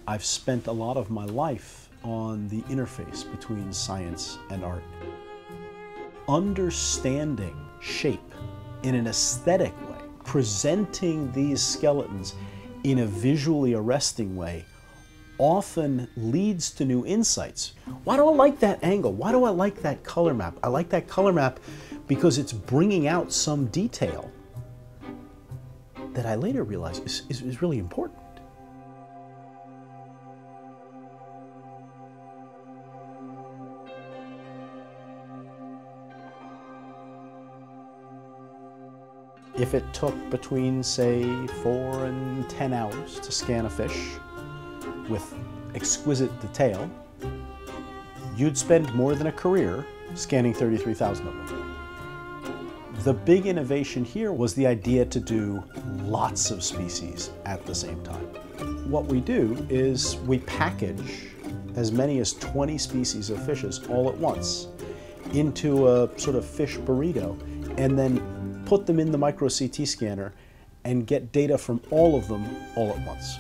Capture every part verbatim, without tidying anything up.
I've spent a lot of my life on the interface between science and art. Understanding shape in an aesthetic way, presenting these skeletons in a visually arresting way, often leads to new insights. Why do I like that angle? Why do I like that color map? I like that color map because it's bringing out some detail that I later realized is, is, is really important. If it took between, say, four and ten hours to scan a fish with exquisite detail, you'd spend more than a career scanning thirty-three thousand of them. The big innovation here was the idea to do lots of species at the same time. What we do is we package as many as twenty species of fishes all at once into a sort of fish burrito, and then put them in the micro C T scanner and get data from all of them all at once.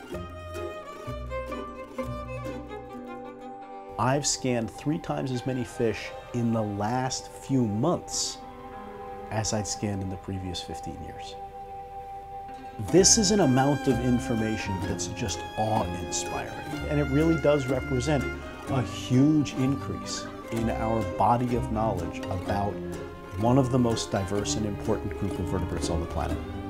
I've scanned three times as many fish in the last few months as I'd scanned in the previous fifteen years. This is an amount of information that's just awe-inspiring, and it really does represent a huge increase in our body of knowledge about one of the most diverse and important group of vertebrates on the planet.